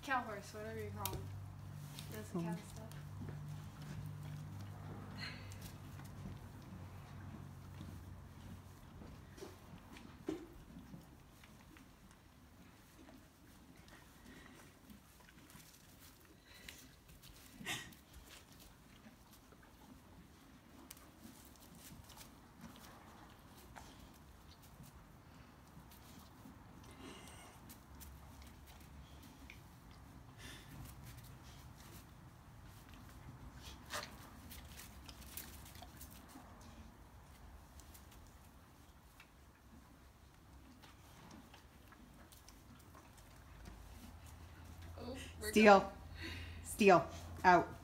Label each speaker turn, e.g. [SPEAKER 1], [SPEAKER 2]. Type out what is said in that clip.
[SPEAKER 1] Cow horse, whatever you call him. Does the cow stuff.
[SPEAKER 2] Steal. Steal. Out.